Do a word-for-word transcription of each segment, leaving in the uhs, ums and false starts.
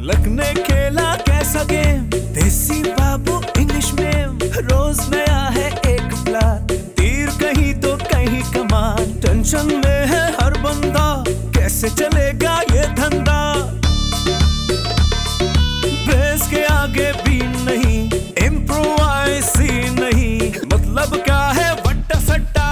Luck ने खेला कैसा गेम, देसी बाबू इंग्लिश में, रोज नया है एक प्लान, तीर कहीं तो कहीं कमान, टेंशन में है हर बंदा, कैसे चलेगा ये धंधा, बेस के आगे भी नहीं, इम्प्रोवाइज ही नहीं, मतलब क्या है वट्टा सट्टा,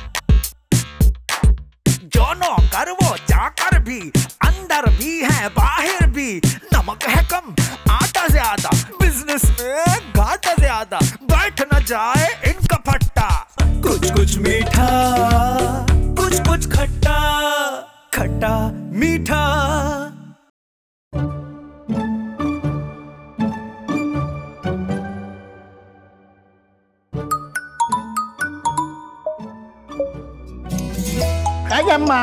जो नौकर वो चाकर भी, अंदर भी है बाहर भी, नमक है कम आटा ज्यादा, बिजनेस में घाटा ज्यादा, बैठ न जाए इनका फट्टा, कुछ कुछ मीठा कुछ कुछ खट्टा, खट्टा मीठा। अम्मा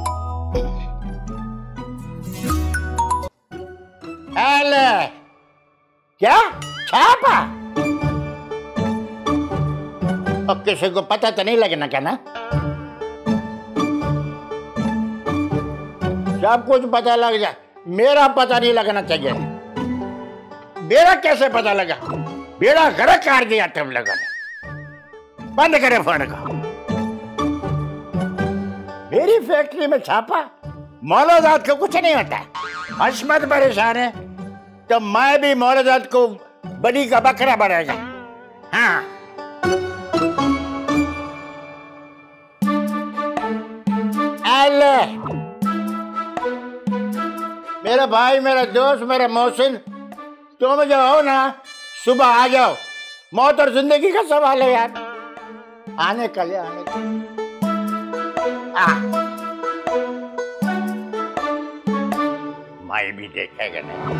अले क्या छापा? और किसी को पता तो नहीं लगना क्या ना? सब कुछ पता लग जाए, मेरा पता नहीं लगना चाहिए। मेरा कैसे पता लगा? बेड़ा गर्क कर दिया तुम लोगों ने। बंद करे फोन को। मेरी फैक्ट्री में छापा, मौलूदात को कुछ नहीं होता। हशमत परेशान है तो मैं भी मौलूदात को बड़ी का बकरा बढ़ेगा। हाँ अल्ले मेरा भाई, मेरा दोस्त, मेरा मोहसिन, तुम जो हो ना सुबह आ जाओ। मौत और जिंदगी का सवाल है यार, आने का ले आने का। मैं भी देखेगा नहीं।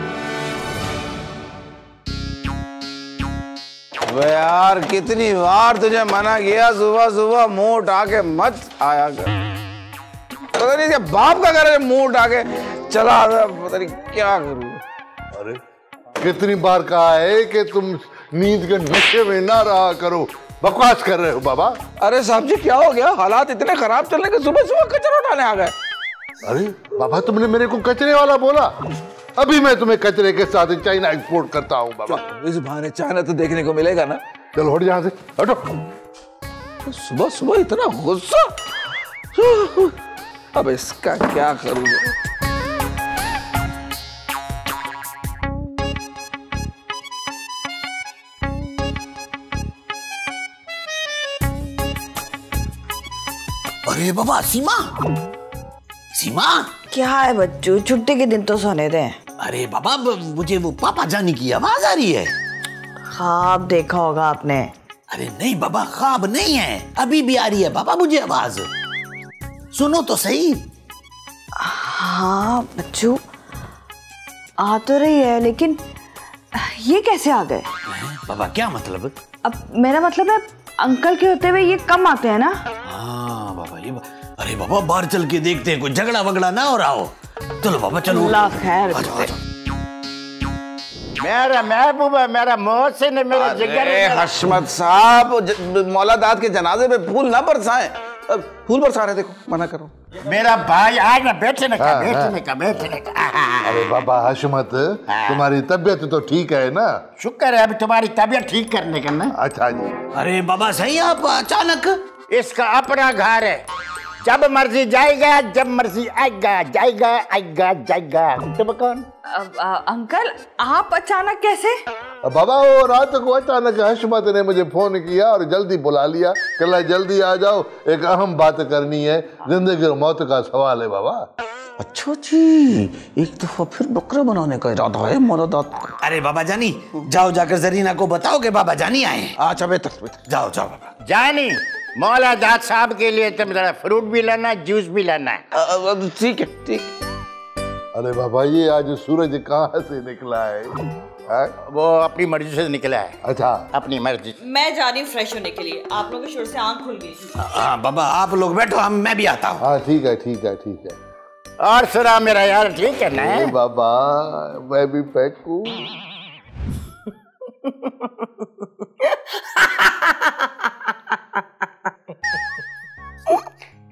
वे यार कितनी बार तुझे मना किया, सुबह सुबह मुंह उठा के मत आया कर। पता नहीं क्या बाप का करे मुंह उठा के चला, पता नहीं क्या करूँ। अरे कितनी बार कहा है कि तुम नींद के नशे में ना रहा करो, बकवास कर रहे हो बाबा। अरे साहब जी क्या हो गया? हालात इतने खराब चल रहे कि सुबह सुबह कचरा उठाने आ गए। अरे बाबा तुमने मेरे को कचरे वाला बोला, अभी मैं तुम्हें कचरे के साथ चाइना एक्सपोर्ट करता हूँ बाबा। इस बहाने चाइना तो देखने को मिलेगा ना। चलो हट यहाँ से, हटो। सुबह सुबह इतना गुस्सा, अब इसका क्या करूँगा? अरे बाबा सीमा, सीमा क्या है बच्चू, छुट्टी के दिन तो सोने दें। अरे बाबा मुझे वो पापा जाने की आवाज आ रही है। ख्वाब देखा होगा आपने। अरे नहीं बाबा, ख्वाब नहीं है, अभी भी आ रही है बाबा मुझे आवाज, सुनो तो सही। हाँ बच्चू आ तो रही है, लेकिन ये कैसे आ गए? बाबा क्या मतलब? अब मेरा मतलब है अंकल के होते हुए ये कम आते हैं ना। हाँ बाबा ये बा... अरे बाबा बाहर चल के देखते हैं, कोई झगड़ा वगड़ा ना हो रहा हो। चलो बाबा चलो। अल्लाह खैर। मेरा महबूब है, मेरा मोहसिन है, मेरा जिगर है। हशमत साहब मौलादात के जनाजे पे फूल ना बरसाएं। फूल बरसा रहे, देखो मना करो। मेरा भाई आज ना बैठने का, बैठने का, बैठने का। अरे बाबा हशमत, तुम्हारी तबीयत तो ठीक है ना? शुक्र है अभी तुम्हारी तबीयत ठीक करने का ना। अच्छा जी। अरे बाबा सही आप अचानक? इसका अपना घर है, जब मर्जी जाएगा, जब मर्जी आएगा, जाएगा आएगा जाएगा। तुम कौन? अब, आ, अंकल आप अचानक कैसे? बाबा वो रात को अचानक हशमत ने मुझे फोन किया और जल्दी बुला लिया, कहला जल्दी आ जाओ, एक अहम बात करनी है, जिंदगी और मौत का सवाल है बाबा। अच्छा जी, एक दफा फिर बकरा बनाने का इरादा है मौलादात। अरे बाबा जानी जाओ, जाकर जरीना को बताओ कि बाबा जानी आए। अच्छा बेहतर, जाओ जाओ बाबा। जानी मौलादात साहब के लिए तुम जरा फ्रूट भी लाना, जूस भी लाना। ठीक है ठीक। अरे बाबा ये आज सूरज कहाँ से निकला है? है? वो अपनी मर्जी से निकला है। अच्छा अपनी मर्जी। मैं जा रही हूँ फ्रेश होने के लिए, आप लोगों के शोर से आंख खुल गई। हाँ बाबा आप लोग बैठो, हम मैं भी आता हूँ। हाँ ठीक है ठीक है ठीक है। और सुना मेरा यार, ठीक है ना? बाबा मैं भी फेंकू।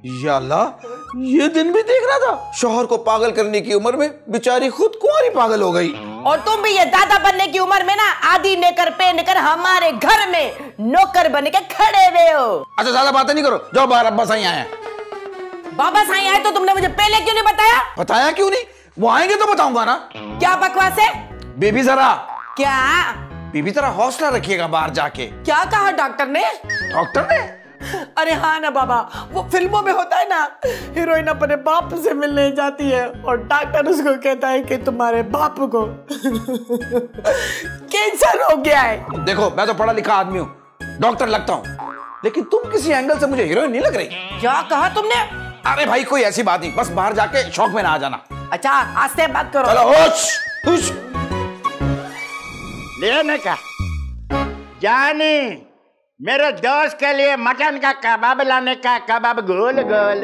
या अल्लाह, ये दिन भी देख रहा था। शौहर को पागल करने की उम्र में बेचारी खुद कुंवारी पागल हो गई। और तुम भी ये दादा बनने की उम्र में ना आधी नेकर पहन कर हमारे घर में नौकर बन के खड़े हुए हो। अच्छा ज्यादा बातें नहीं करो, जाओ बाहर, अब्बा साईं आए। बाबा साईं आए तो तुमने मुझे पहले क्यों नहीं बताया? बताया क्यों नहीं? वो आएंगे तो बताऊंगा ना। क्या बकवास है? बेबी जरा क्या बेबी जरा हौसला रखिएगा बाहर जाके। क्या कहा डॉक्टर ने? डॉक्टर ने? अरे हाँ ना बाबा, वो फिल्मों में होता है ना, हीरोइन अपने बाप से मिलने जाती है और डॉक्टर उसको कहता है कि तुम्हारे बाप को कैंसर हो गया है। देखो मैं तो पढ़ा लिखा आदमी हूँ, डॉक्टर लगता हूँ, लेकिन तुम किसी एंगल से मुझे हीरोइन नहीं लग रही। क्या कहा तुमने? अरे भाई कोई ऐसी बात नहीं, बस बाहर जाके शौक में ना आ जाना। अच्छा आस्ते बात करो। चलो होश होश। लेने का जानी मेरे दोस्त के लिए मटन का कबाब लाने का, कबाब गोल गोल।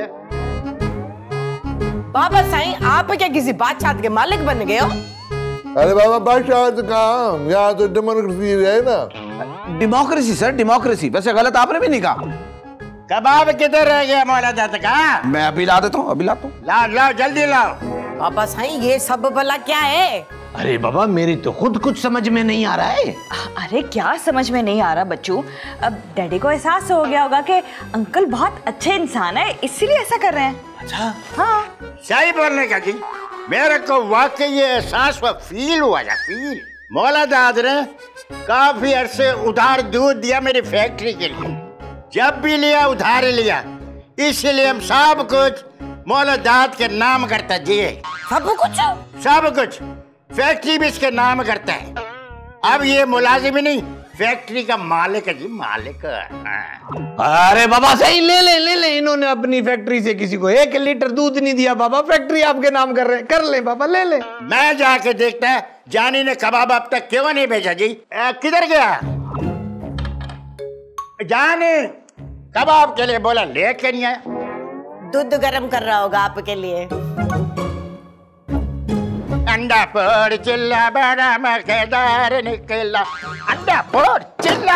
बाबा साईं आप क्या किसी बादशाह के मालिक बन गए हो? अरे बाबा बादशाह तो कहाँ, यहाँ तो डेमोक्रेसी है ना। Democracy sir, democracy. वैसे गलत आपने भी नहीं कहा। कबाब किधर रह गया मौला दाद का? मैं अभी ला देता हूँ, अभी लाता हूँ। लाओ लाओ जल्दी लाओ। बाबा साईं ये सब भला क्या है? अरे बाबा मेरी तो खुद कुछ समझ में नहीं आ रहा है। अरे क्या समझ में नहीं आ रहा बच्चू? अब डैडी को एहसास हो गया होगा कि अंकल बहुत अच्छे इंसान है, इसीलिए ऐसा कर रहे हैं। अच्छा हाँ सही बोलने का जी, मेरे को वाकई ये एहसास हुआ, फील हुआ जा फील। मौला दाद ने काफी अरसे उधार दूध दिया मेरी फैक्ट्री के लिए, जब भी लिया उधार लिया, इसीलिए हम सब कुछ मौला दाद के नाम करता जी। सब कुछ सब कुछ फैक्ट्री भी इसके नाम करता है। अब ये मुलाजिम ही नहीं, फैक्ट्री का मालिक है जी, मालिक। अरे बाबा सही ले ले ले ले, इन्होंने अपनी फैक्ट्री से किसी को एक लीटर दूध नहीं दिया बाबा, फैक्ट्री आपके नाम कर रहे, कर ले बाबा ले ले। मैं जाके देखता है जानी ने कबाब अब तक क्यों नहीं भेजा जी। ए, किधर गया जानी? कबाब के लिए बोला लेके नहीं आया। दूध गर्म कर रहा होगा आपके लिए। अंडा फोड़ चिल्ला बड़ा मजेदार निकला, अंडा फोड़ चिल्ला।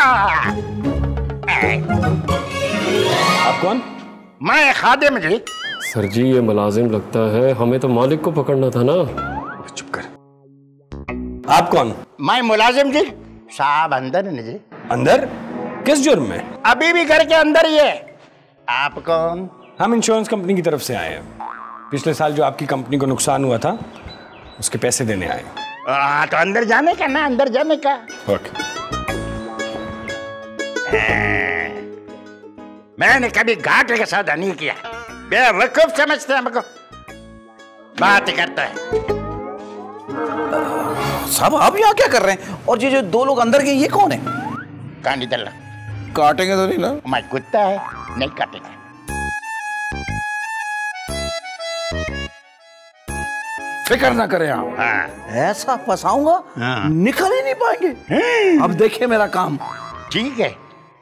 आप कौन? मैं खादिम जी। सर जी ये मुलाजिम लगता है, हमें तो मालिक को पकड़ना था ना। चुप कर। आप कौन? मैं मुलाजिम जी। साहब अंदर है जी। अंदर? किस जुर्म में? अभी भी घर के अंदर ही है। आप कौन? हम इंश्योरेंस कंपनी की तरफ से आए हैं, पिछले साल जो आपकी कंपनी को नुकसान हुआ था उसके पैसे देने आए। आ, तो अंदर जाने का ना, अंदर जाने का। ओके। मैंने कभी घाटे का सौदा नहीं किया, बेवकूफ समझते हैं हमको, बात करता है। साहब आप यहाँ क्या कर रहे हैं? और ये जो दो लोग अंदर गए ये कौन है? कानी दल्ला। काटेंगे तो नहीं ना? मैं कुत्ता है, नहीं काटेगा। फिक्र ना करें आप। हाँ। ऐसा फंसाऊंगा हाँ। निकल ही नहीं पाएंगे। अब देखिए मेरा काम। ठीक है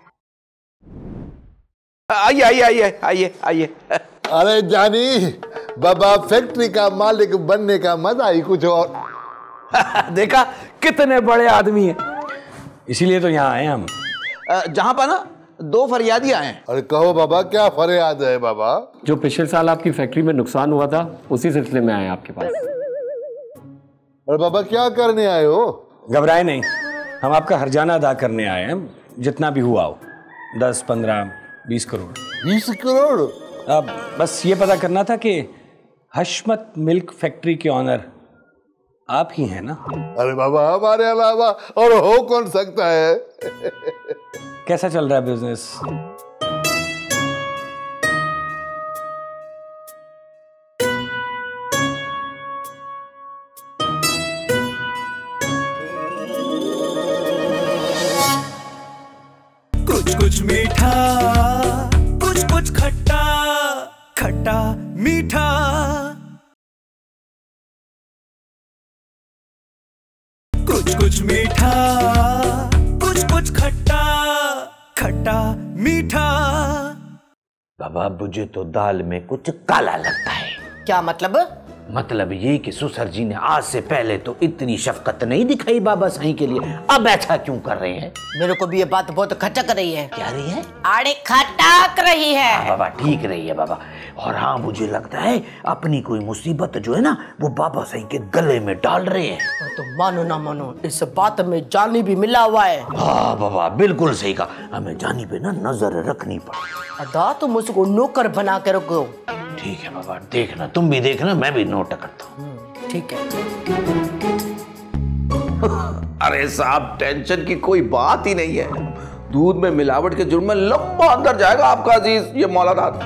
आइए आइए आइए आइए आइए। अरे जानी बाबा, फैक्ट्री का मालिक बनने का मजा ही कुछ और। देखा कितने बड़े आदमी हैं, इसीलिए तो यहाँ आए हम। जहाँ पर ना दो फरियादी आए हैं। अरे कहो बाबा क्या फरियाद है बाबा? जो पिछले साल आपकी फैक्ट्री में नुकसान हुआ था उसी सिलसिले में आए आपके पास। अरे बाबा क्या करने आए हो? घबराए नहीं, हम आपका हर्जाना अदा करने आए हैं, जितना भी हुआ हो, दस पंद्रह बीस करोड़। बीस करोड़? अब बस ये पता करना था कि हशमत मिल्क फैक्ट्री के ऑनर आप ही हैं ना? अरे बाबा हमारे अलावा और हो कौन सकता है? कैसा चल रहा है बिजनेस? कुछ कुछ मीठा, कुछ कुछ खट्टा, खट्टा मीठा। कुछ कुछ मीठा, कुछ कुछ खट्टा, खट्टा मीठा। बाबा मुझे तो दाल में कुछ काला लगता है। क्या मतलब? मतलब ये कि ससुर जी ने आज से पहले तो इतनी शफकत नहीं दिखाई बाबा साईं के लिए, अब ऐसा क्यों कर रहे हैं? मेरे को भी ये बात बहुत खटक रही है। क्या रही है? अरे खटक रही है। हाँ बाबा, ठीक रही है बाबा। और हाँ, मुझे लगता है अपनी कोई मुसीबत जो है ना वो बाबा साईं के गले में डाल रहे हैं। तो मानो ना मानो, इस बात में जानी भी मिला हुआ है। हाँ बाबा, बिल्कुल सही कहा। हमें जानी पे ना नजर रखनी पड़ेगी। अदा तुम उसको नौकर बना के रखो। ठीक है बाबा, देखना, तुम भी देखना, मैं भी नोट करता हूँ। ठीक है। अरे साहब, टेंशन की कोई बात ही नहीं है। दूध में मिलावट के जुर्म में लंबा अंदर जाएगा आपका अजीज ये मौलादात।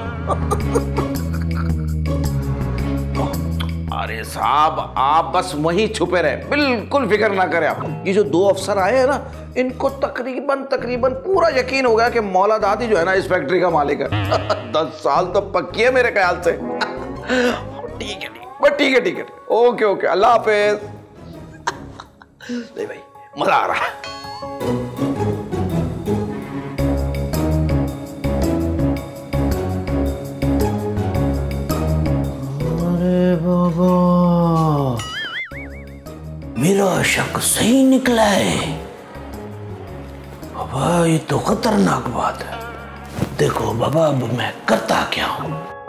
अरे साहब, आप बस वहीं छुपे रहे, बिल्कुल फिक्र ना करें आप। ये जो दो अफसर आए हैं ना, इनको तकरीबन तकरीबन पूरा यकीन हो गया कि मौलादात ही जो है ना इस फैक्ट्री का मालिक है। दस साल तो पक्की है मेरे ख्याल से। ठीक है, बस ठीक है, ठीक है, ओके ओके, अल्लाह हाफिज। नहीं भाई, मजा आ रहा है। अरे बाबा, मेरा शक सही निकला है। बाबा ये तो खतरनाक बात है। देखो बाबा, अब मैं करता क्या हूं।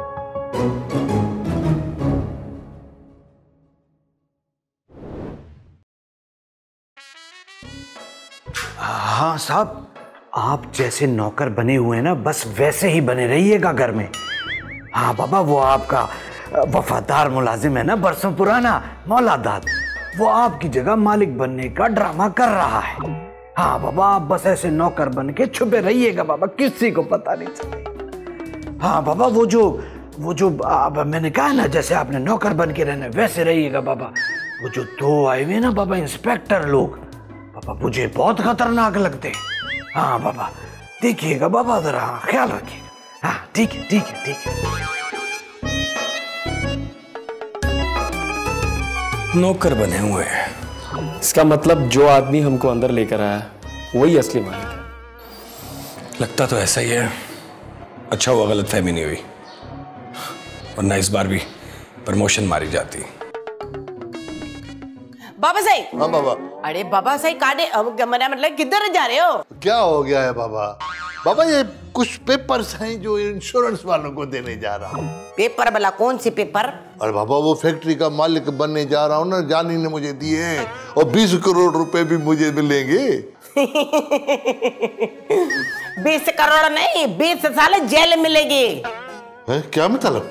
हाँ साहब, आप जैसे नौकर बने हुए हैं ना, बस वैसे ही बने रहिएगा घर में। हाँ बाबा, वो आपका वफादार मुलाजिम है ना, बरसों पुराना मौलादात, वो आपकी जगह मालिक बनने का ड्रामा कर रहा है। हाँ बाबा, आप बस ऐसे नौकर बन के छुपे रहिएगा बाबा, किसी को पता नहीं चलेगा। हाँ बाबा, वो जो वो जो अब मैंने कहा ना, जैसे आपने नौकर बन के रहना वैसे रहिएगा बाबा। वो जो दो आए हुए ना बाबा इंस्पेक्टर लोग, बाबा मुझे बहुत खतरनाक लगते हैं। हाँ बाबा, देखिएगा बाबा, जरा ख्याल रखिएगा। हाँ ठीक है, ठीक है, ठीक है। नौकर बने हुए हैं, इसका मतलब जो आदमी हमको अंदर लेकर आया वही असली मालिक है। लगता तो ऐसा ही है। अच्छा हुआ गलतफहमी नहीं हुई, वरना इस बार भी प्रमोशन मारी जाती। बाबा साई। हाँ बाबा। अरे बाबा साई, काटे अब मेरा मतलब किधर जा रहे हो? क्या हो गया है बाबा? बाबा ये कुछ पेपर्स हैं जो इंश्योरेंस वालों को देने जा रहा हूँ। पेपर वाला? कौन सी पेपर? अरे बाबा, वो फैक्ट्री का मालिक बनने जा रहा हूँ ना, जानी ने मुझे दिए हैं, और बीस करोड़ रुपए भी मुझे मिलेंगे। बीस करोड़ नहीं, बीस साल जेल मिलेगी। है? क्या मतलब?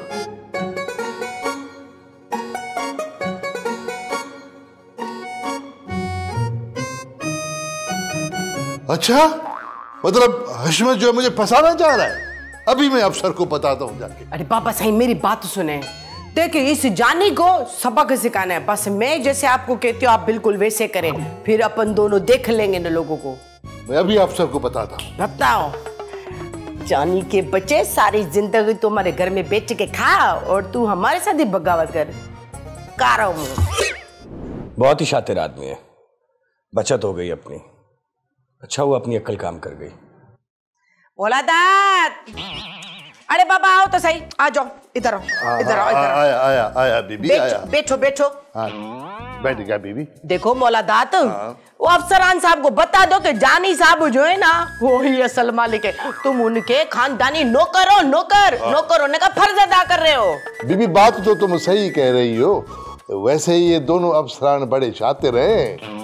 अच्छा, मतलब हशमत जो है मुझे फंसाना चाह रहा है। अभी मैं अफसर को बताता हूँ जाके। अरे बाबा साईं, मेरी बात सुने। देखिए, इस जानी को सबक सिखाना है। बस मैं जैसे आपको कहती हूँ आप बिल्कुल वैसे करें, फिर अपन दोनों देख लेंगे न लोगों को। मैं अभी अफसर को बताता हूँ। बताओ। जानी के बच्चे सारी जिंदगी तुम्हारे घर में बेच के खा, और तू हमारे साथ ही बगावत कर। कारो बहुत ही शातिर आदमी है, बचत हो गई अपनी। अच्छा हुआ अपनी अक्ल काम कर गई। औलादात, अरे बाबा आओ तो सही, आ जाओ, इधर आओ, इधर आओ, इधर आओ। आया आया आया बीबी, आया। बैठो बैठो। हाँ, बैठ गया बीबी। देखो मौलादात, वो अफसरान साहब को बता दो कि जानी साहब जो है ना वो ही असल मालिक है। तुम उनके खानदानी नौकर हो, नौकर नौकर होने का फर्ज अदा कर रहे हो। बीबी, बात तो तुम सही कह रही हो। वैसे ही ये दोनों अफसरान बड़े शातिर हैं।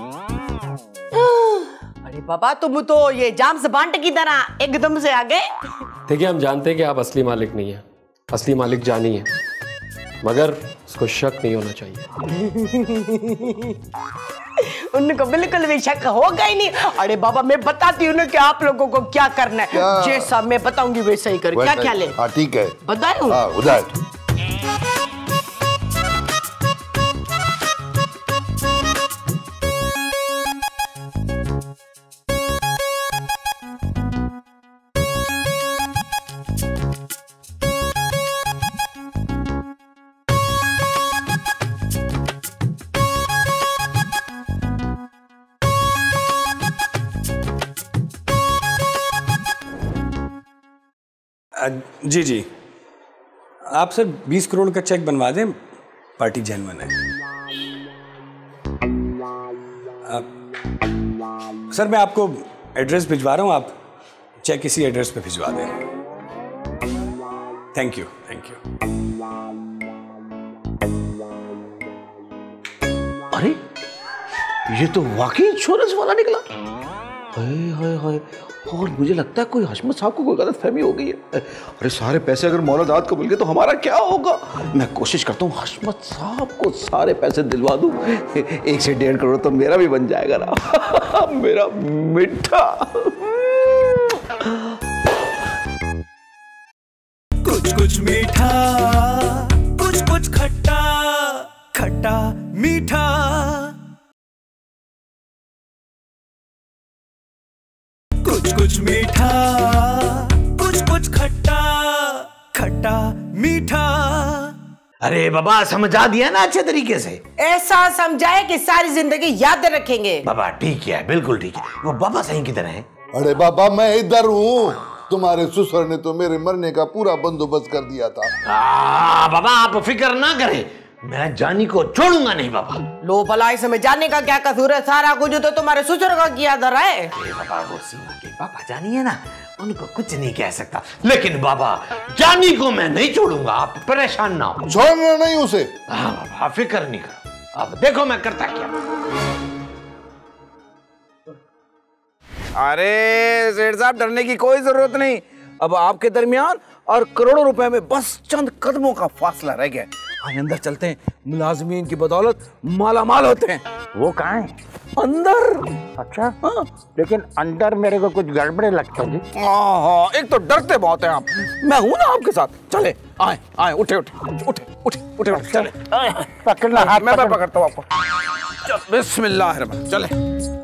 अरे बाबा, तुम तो ये जाम्स बांट की तरह एकदम से आ गए। देखिए, हम जानते हैं कि आप असली मालिक नहीं है, असली मालिक जानी है, मगर उसको शक नहीं होना चाहिए। उनको बिल्कुल भी शक होगा ही नहीं। अरे बाबा, मैं बताती हूँ ना कि आप लोगों को क्या करना है। जैसा मैं बताऊंगी वैसा ही कर। क्या ख्याल है? हाँ ठीक है, बताऊँ? हाँ उधर। जी जी, आप सर बीस करोड़ का चेक बनवा दें, पार्टी जेन्युइन है। आ, सर मैं आपको एड्रेस भिजवा रहा हूँ, आप चेक इसी एड्रेस पे भिजवा दें। Thank you thank you. अरे ये तो वाकई इंश्योरेंस वाला निकला। हाय हाय हाय, और मुझे लगता है कोई हशमत साहब को कोई गलत फहमी हो गई है। अरे सारे पैसे अगर मौलादात को मिल गए तो हमारा क्या होगा। मैं कोशिश करता हूँ हशमत साहब को सारे पैसे दिलवा दूं, एक से डेढ़ करोड़ तो मेरा भी बन जाएगा ना। मेरा मिठा। कुछ कुछ मीठा, कुछ कुछ खट्टा, खट्टा मीठा। कुछ कुछ मीठा, कुछ कुछ खट्टा, खट्टा मीठा। अरे बाबा समझा दिया ना अच्छे तरीके से। ऐसा समझाए कि सारी जिंदगी याद रखेंगे। बाबा ठीक है, बिल्कुल ठीक है। वो बाबा सही किधर है? अरे बाबा मैं इधर हूँ, तुम्हारे ससुर ने तो मेरे मरने का पूरा बंदोबस्त कर दिया था। आ, बाबा आप फिक्र ना करें, मैं जानी को छोड़ूंगा नहीं बाबा। लो भला इसमें जाने का क्या कसूर है, सारा कुछ तो तुम्हारे ससुर का किया धरा है। बाबा वो सीमा के पापा जानी है ना, उनको कुछ नहीं कह सकता, लेकिन बाबा जानी को मैं नहीं छोड़ूंगा, आप परेशान ना हो। छोड़ना नहीं उसे। हाँ बाबा फिक्र नहीं करो, अब देखो मैं करता क्या। अरे सेठ साहब डरने की कोई जरूरत नहीं, अब आपके दरमियान और करोड़ों रुपए में बस चंद कदमों का फासला रह गया। आइए अंदर चलते हैं, मुलाजमीन की बदौलत माला माल होते हैं। वो कहाँ है? अंदर। अच्छा हाँ, लेकिन अंदर मेरे को कुछ गड़बड़े लगता है जी। हाँ हाँ, एक तो डरते बहुत हैं आप, मैं हूं ना आपके साथ। चले आए आए, उठे उठे उठे उठे उठे उठे चले। पकड़ना हाथ, मैं मैं पकड़ता हूँ आपको। बिस्मिल्लाह, चले।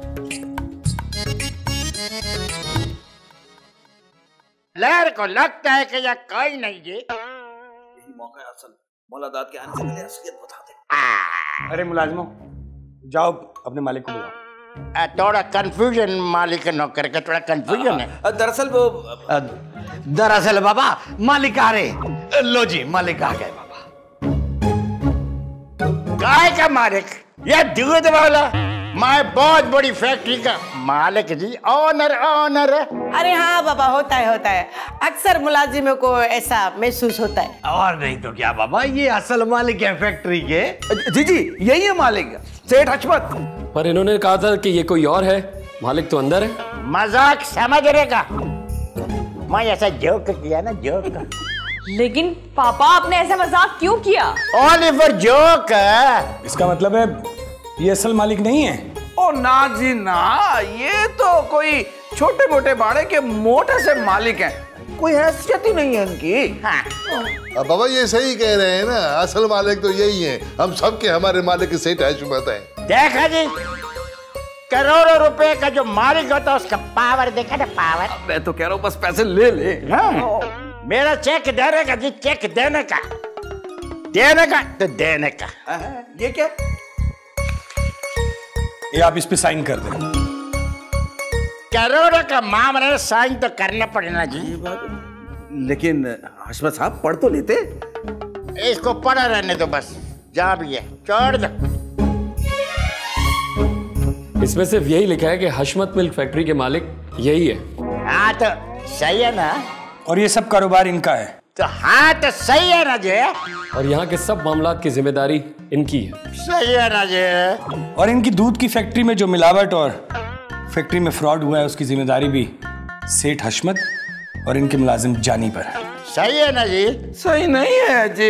लहर को लगता है कि यह कोई नहीं जी। यही मौका है असल, मौलादात के आने से पहले असलियत बता दे। अरे मुलाजिमों जाओ अपने मालिक को बुलाओ। थोड़ा कंफ्यूजन मालिक नौकर का थोड़ा कंफ्यूजन है। दरअसल वो दरअसल बाबा मालिक आ रहे। लो जी मालिक आ गए बाबा। गाय का मालिक, यह दूध वाला, मैं बहुत बड़ी फैक्ट्री का मालिक जी, ऑनर ऑनर। अरे हाँ बाबा, होता है होता है, अक्सर मुलाजिमों को ऐसा महसूस होता है। और नहीं तो क्या बाबा, ये असल मालिक है फैक्ट्री के। जी जी यही है मालिक, सेठ हशमत। पर इन्होंने कहा था कि ये कोई और है, मालिक तो अंदर है। मजाक समझ रहेगा, मैं ऐसा जोक किया ना, जोक। लेकिन पापा आपने ऐसा मजाक क्यों किया? Only for joke. इसका मतलब है ये असल मालिक नहीं है? ओ ना जी ना, ये तो कोई छोटे मोटे बाड़े के मोटे से मालिक हैं, कोई हैसियत ही नहीं है इनकी। हाँ। अब बाबा ये सही कह रहे हैं ना, असल मालिक तो यही है, हम सबके हमारे मालिक के सेठ हशमत है। देखा जी, करोड़ों रुपए का जो मालिक होता है उसका पावर देखा ना, पावर। मैं तो कह रहा हूँ बस पैसे ले ले। हाँ। मेरा चेक देने का जी, चेक देने का, देने का तो देने का। ये क्या? ये आप इस पे साइन कर दें। करोड़ों का मामला है, साइन तो करना पड़ेगा जी। लेकिन हशमत साहब पढ़ तो लेते। इसको पढ़ा रहने दो बस, जहाँ भी है छोड़ दो। इसमें सिर्फ यही लिखा है कि हशमत मिल्क फैक्ट्री के मालिक यही है। हाँ तो सही है ना, और ये सब कारोबार इनका है। तो हाँ तो सही है ना जी, और यहाँ के सब मामलात की जिम्मेदारी इनकी है। सही है ना जी। और इनकी दूध की फैक्ट्री में जो मिलावट और फैक्ट्री में फ्रॉड हुआ है उसकी जिम्मेदारी भी सेठ हशमत और इनके मुलाजिम जानी पर है। सही है ना जी? सही नहीं है जी।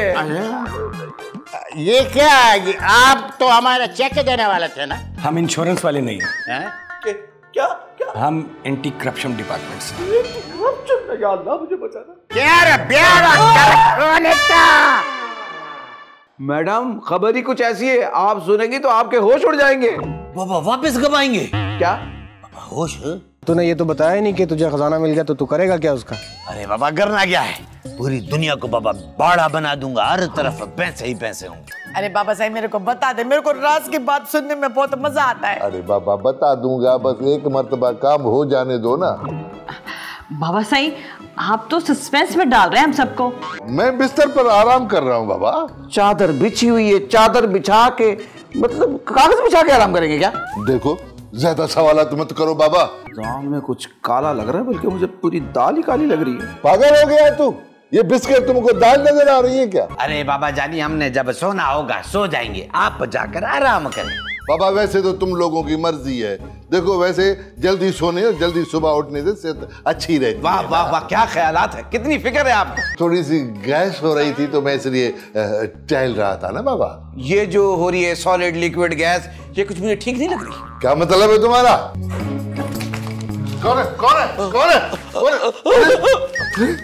ये क्या है? ये आप तो हमारा चेक देने वाले थे ना? हम इंश्योरेंस वाले नहीं हैं, हैं? क्या क्या? हम एंटी करप्शन डिपार्टमेंट से। या अल्लाह मुझे बचाना। प्यारा प्यारा करप्शन था। मैडम खबर ही कुछ ऐसी है, आप सुनेंगी तो आपके होश उड़ जाएंगे। बाबा वापस कब आएंगे? क्या होश? तूने ये तो बताया नहीं कि तुझे खजाना मिल गया तो तू करेगा क्या उसका? अरे बाबा करना क्या है, पूरी दुनिया को बाबा बाड़ा बना दूंगा, हर तरफ पैसे ही पैसे होंगे। अरे बाबा साहब मेरे को बता दे, मेरे को राज की बात सुनने में बहुत मजा आता है। अरे बाबा बता दूंगा, बस एक मर्तबा काम हो जाने दो ना। बाबा सही, आप तो सस्पेंस में डाल रहे हैं हम सबको। मैं बिस्तर पर आराम कर रहा हूँ बाबा। चादर बिछी हुई है, चादर बिछा के मतलब कागज बिछा के आराम करेंगे क्या? देखो ज्यादा सवाल मत करो बाबा। दाल में कुछ काला लग रहा है, बल्कि मुझे पूरी दाल ही काली लग रही है। पागल हो गया तू? ये बिस्किट तुमको दाल नजर आ रही है क्या? अरे बाबा जानी, हमने जब सोना होगा सो जाएंगे, आप जाकर आराम करें। बाबा वैसे तो तुम लोगों की मर्जी है, देखो वैसे जल्दी सोने और जल्दी सुबह उठने से सेहत अच्छी रहती है। वाह वाह वाह, क्या ख्यालात है, कितनी फिक्र है आपको। थोड़ी सी गैस हो रही थी तो मैं इसलिए टहल रहा था ना बाबा। ये जो हो रही है सॉलिड लिक्विड गैस, ये कुछ मुझे ठीक नहीं लग रही। क्या मतलब है तुम्हारा? कौन है कौन है कौन है कौन है?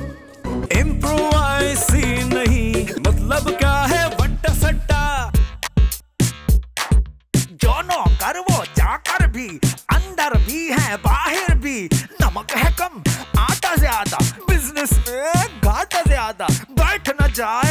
इम्प्रोवाइज नहीं मतलब क्या है वट्टा सट्टा, जो नौकर वो जाकर भी, अंदर भी है बाहर भी, नमक है कम आटा ज्यादा, बिजनेस में घाटा ज्यादा, बैठ न जाए